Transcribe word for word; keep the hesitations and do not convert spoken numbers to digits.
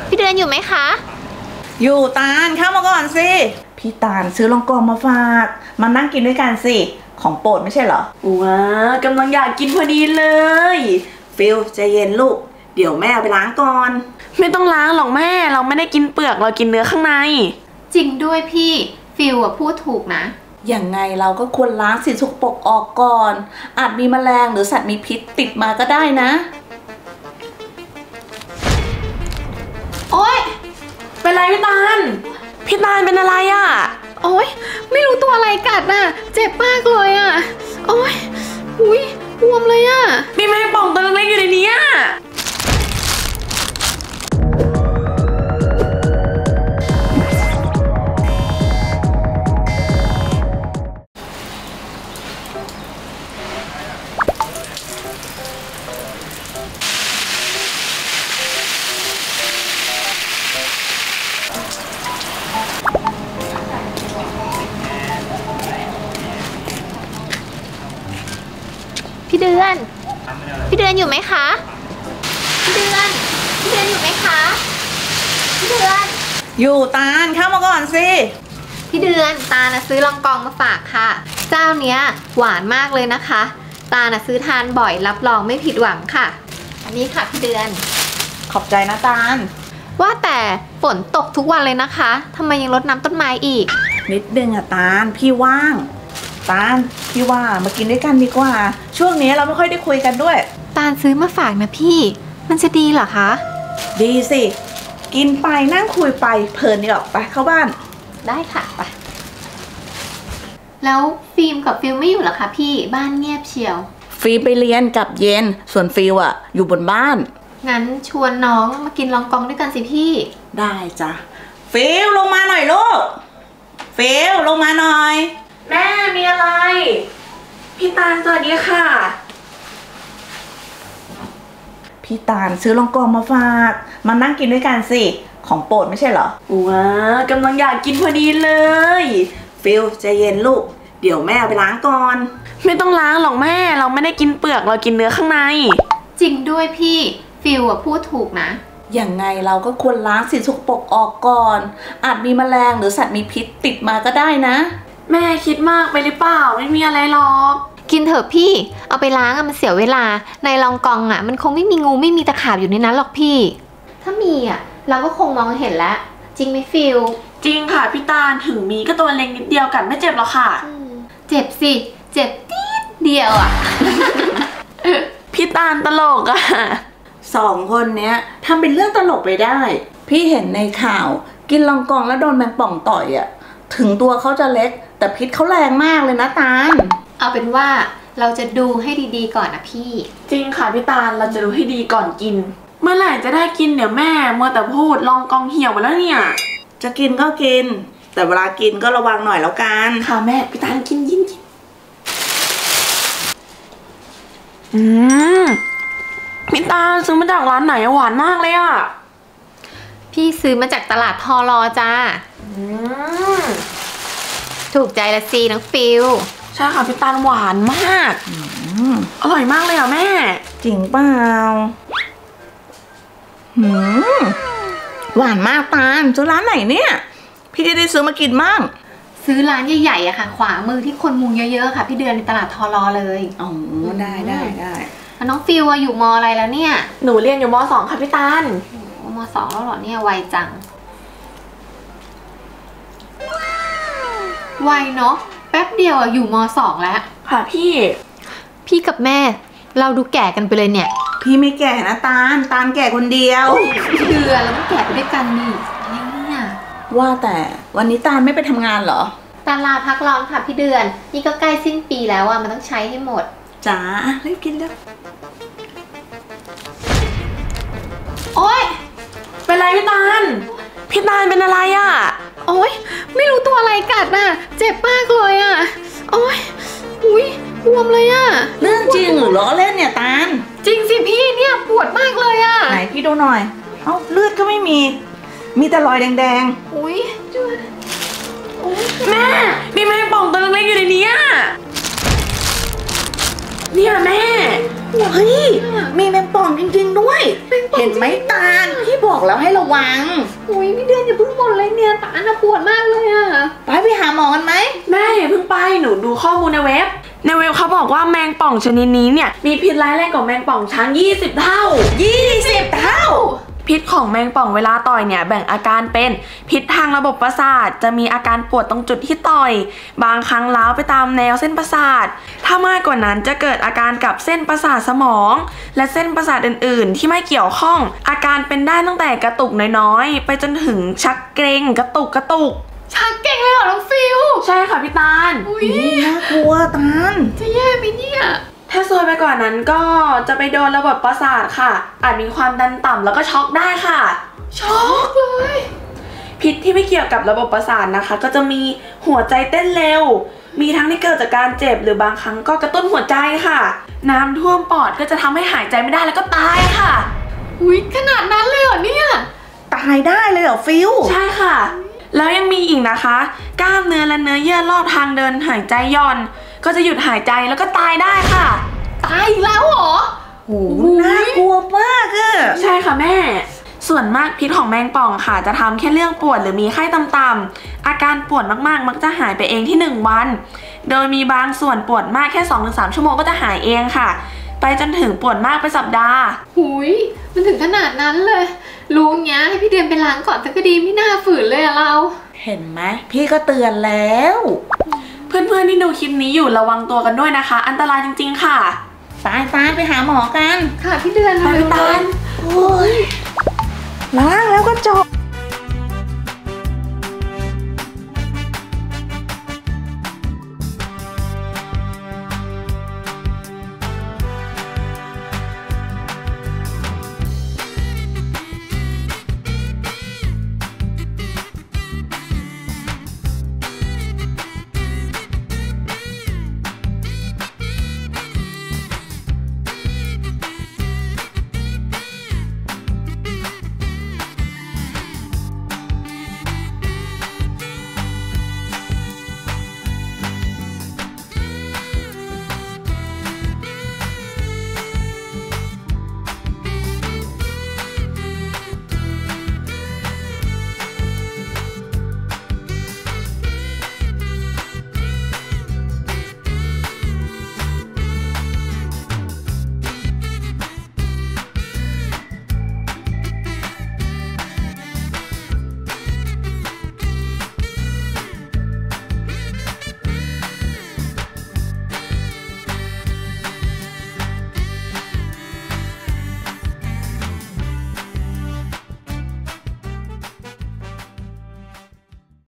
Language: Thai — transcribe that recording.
พี่เดือนอยู่ไหมคะอยู่ตาลเข้ามาก่อนสิพี่ตาลซื้อลองกองมาฝากมานั่งกินด้วยกันสิของโปรดไม่ใช่เหรอว้ากำลังอยากกินพอดีเลยฟิลใจเย็นลูกเดี๋ยวแม่ไปล้างก่อนไม่ต้องล้างหรอกแม่เราไม่ได้กินเปลือกเรากินเนื้อข้างในจริงด้วยพี่ฟิลอะพูดถูกนะอย่างไงเราก็ควรล้างสิ่งสกปรกออกก่อนอาจมีแมลงหรือสัตว์มีพิษติดมาก็ได้นะโอ๊ยเป็นไรพี่ตาลพี่ตาลเป็นอะไรอ่ะโอ๊ยไม่รู้ตัวอะไรกัดน่ะเจ็บมากเลยอ่ะโอ๊ยอุ้ยบวมเลยอ่ะมีแมงป่องตัวเล็กๆอยู่ในนี้อ่ะพี่เดือนพี่เดือนอยู่ไหมคะพี่เดือนพี่เดือนอยู่ไหมคะพี่เดือนอยู่ตาลเข้ามาก่อนสิพี่เดือนตาน่ะซื้อลองกองมาฝากค่ะเจ้าเนี้ยหวานมากเลยนะคะตาน่ะซื้อทานบ่อยรับรองไม่ผิดหวังค่ะอันนี้ค่ะพี่เดือนขอบใจนะตาลว่าแต่ฝนตกทุกวันเลยนะคะทำไมยังรดน้ำต้นไม้อีกนิดนึงอะตาลพี่ว่างตาลพี่ว่ามากินด้วยกันดีกว่าช่วงนี้เราไม่ค่อยได้คุยกันด้วยตาลซื้อมาฝากนะพี่มันจะดีเหรอคะดีสิกินไปนั่งคุยไปเพลินดีออกไปเข้าบ้านได้ค่ะไปแล้วฟิล์มกับฟิลไม่อยู่เหรอคะพี่บ้านเงียบเชียวฟิล์มไปเรียนกับเย็นส่วนฟิลอะอยู่บนบ้านงั้นชวนน้องมากินลองกองด้วยกันสิพี่ได้จ้ะฟิลลงมาหน่อยลูกฟิลลงมาหน่อยแม่มีอะไรพี่ตาลสวัสดีค่ะพี่ตาลซื้อลองกองมาฝากมานั่งกินด้วยกันสิของโปรดไม่ใช่เหรอว้ากำลังอยากกินพอดีเลยฟิลใจเย็นลูกเดี๋ยวแม่ไปล้างก่อนไม่ต้องล้างหรอกแม่เราไม่ได้กินเปลือกเรากินเนื้อข้างในจริงด้วยพี่ฟิลอะพูดถูกนะอย่างไงเราก็ควรล้างสิ่งสกปรกออกก่อนอาจมีแมลงหรือสัตว์มีพิษติดมาก็ได้นะแม่คิดมากไปหรือเปล่าไม่มีอะไรหรอกกินเถอะพี่เอาไปล้างอะมันเสียเวลาในลองกองอะมันคงไม่มีงูไม่มีตะขาบอยู่ในนั้นหรอกพี่ถ้ามีอะเราก็คงมองเห็นแล้วจริงไหมฟิลจริงค่ะพี่ตาลถึงมีก็ตัวเล็กนิดเดียวกัดไม่เจ็บหรอกค่ะเจ็บสิเจ็บนิดเดียวอะพี่ตาลตลกอะสองคนเนี้ยทำเป็นเรื่องตลกไปได้พี่เห็นในข่าวกินลองกองแล้วโดนแมงป่องต่อยอะถึงตัวเขาจะเล็กแต่พิษเขาแรงมากเลยนะตาลเอาเป็นว่าเราจะดูให้ดีๆก่อนนะพี่จริงค่ะพี่ตาลเราจะดูให้ดีก่อนกินเมื่อไหร่จะได้กินเดี๋ยวแม่มัวแต่พูดลองกองเหี่ยวไปแล้วเนี่ยจะกินก็กินแต่เวลากินก็ระวังหน่อยแล้วกันค่ะแม่พี่ตาลกินยินกินอืมพี่ตาลซื้อมาจากร้านไหนหวานมากเลยอ่ะพี่ซื้อมาจากตลาดทอรอจ้าถูกใจละซีน้องฟิลใช่ค่ะพี่ตาลหวานมากอร่อยมากเลยอ่ะแม่จริงเปล่าหวานมากตาลซื้อร้านไหนเนี่ยพี่จะได้ซื้อมากินมั่งซื้อร้านใหญ่ๆอะค่ะขวามือที่คนมุงเยอะๆค่ะพี่เดือนในตลาดทอรอเลยอ๋อได้ได้ได้น้องฟิลอยู่ม.อะไรแล้วเนี่ยหนูเรียนอยู่ม.สองค่ะพี่ตาลม.สองแล้วเหรอเนี่ยไวจังไวเนาะแป๊บเดียวอะอยู่ม.สองแล้วค่ะพี่พี่กับแม่เราดูแก่กันไปเลยเนี่ยพี่ไม่แก่นะตาลตาลแก่คนเดียวเดือนแล้วไม่แก่ไปด้วยกันนี่อะไรเนี่ยว่าแต่วันนี้ตาลไม่ไปทำงานเหรอตาลลาพักร้อนค่ะพี่เดือนนี่ก็ใกล้สิ้นปีแล้วอะมันต้องใช้ให้หมดจ้ารีบกินเลยโอ๊ยเป็นไรพี่ตาลพี่ตาลเป็นอะไรอ่ะโอ๊ยไม่รู้ตัวอะไรกัดน่ะเจ็บมากเลยอ่ะโอ๊ยอุ้ยบวมเลยอ่ะเรื่องจริงหรือล้อเล่นเนี่ยตาลจริงสิพี่เนี่ยปวดมากเลยอ่ะไหนพี่ดูหน่อยเอ้าเลือดก็ไม่มีมีแต่รอยแดงๆอุ้ยแม่มีแมงป่องตัวเล็กๆอยู่ในนี้เนี่ยแม่เฮ้ยมีแมงป่องจริงๆด้วยเห็นไหมตาลพี่บอกแล้วให้ระวังอุ้ยพี่เดือนอย่าเพิ่งบ่นเลยเนี่ยตาน่ะปวดมากเลยอะไปไปหาหมอกันไหมแม่อย่าเพิ่งไปหนูดูข้อมูลในเว็บในเว็บเขาบอกว่าแมงป่องชนิดนี้เนี่ยมีพิษร้ายแรงกว่าแมงป่องช้างยี่สิบเท่ายี่สิบเท่าพิษของแมงป่องเวลาต่อยเนี่ยแบ่งอาการเป็นพิษทางระบบประสาทจะมีอาการปวดตรงจุดที่ต่อยบางครั้งล้าวไปตามแนวเส้นประสาทถ้ามากกว่านั้นจะเกิดอาการกับเส้นประสาทสมองและเส้นประสาทอื่นๆที่ไม่เกี่ยวข้องอาการเป็นได้ตั้งแต่กระตุกน้อยๆไปจนถึงชักเกร็งกระตุกกระตุกชักเก่งเลยเหรอน้องฟิวใช่ค่ะพี่ตาลอุ้ยน่ากลัวตาลจะแย่ไหมเนี่ยถ้าซวยไปกว่านั้นก็จะไปโดนระบบประสาทค่ะอาจมีความดันต่ำแล้วก็ช็อกได้ค่ะช็อกเลยพิษที่ไม่เกี่ยวกับระบบประสาทนะคะก็จะมีหัวใจเต้นเร็วมีทั้งที่เกิดจากการเจ็บหรือบางครั้งก็กระตุ้นหัวใจค่ะน้ำท่วมปอดก็จะทำให้หายใจไม่ได้แล้วก็ตายค่ะอุ้ยขนาดนั้นเลยเหรอเนี่ยตายได้เลยเหรอฟิวใช่ค่ะแล้วยังมีอีกนะคะกล้ามเนื้อและเนื้อเยื่อรอบทางเดินหายใจหย่อนก็จะหยุดหายใจแล้วก็ตายได้ค่ะตายอีกแล้วเหรอโอ้โหน่ากลัวมากอะใช่ค่ะแม่ส่วนมากพิษของแมงป่องค่ะจะทำแค่เรื่องปวดหรือมีไข้ต่ำๆอาการปวดมากๆมักจะหายไปเองที่หนึ่งวันโดยมีบางส่วนปวดมากแค่ สองถึงสาม ชั่วโมงก็จะหายเองค่ะไปจนถึงปวดมากเป็นสัปดาห์หุยมันถึงขนาดนั้นเลยรู้เงี้ยให้พี่เดือนไปล้างก่อนสักก็ดีไม่น่าฝืนเลยอะเราเห็นไหมพี่ก็เตือนแล้วเพื่อนๆที่ดูคลิปนี้อยู่ระวังตัวกันด้วยนะคะอันตรายจริงๆค่ะตายตายไปหาหมอกันค่ะพี่เดือนไปพี่ตาลโอ้ยล้างแล้วก็จบ